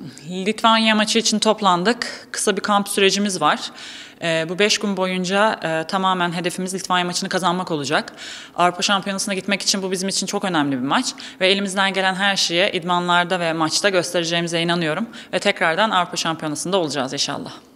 Litvanya maçı için toplandık. Kısa bir kamp sürecimiz var. Bu 5 gün boyunca tamamen hedefimiz Litvanya maçını kazanmak olacak. Avrupa Şampiyonası'na gitmek için bu bizim için çok önemli bir maç. Ve elimizden gelen her şeye idmanlarda ve maçta göstereceğimize inanıyorum. Ve tekrardan Avrupa Şampiyonası'nda olacağız inşallah.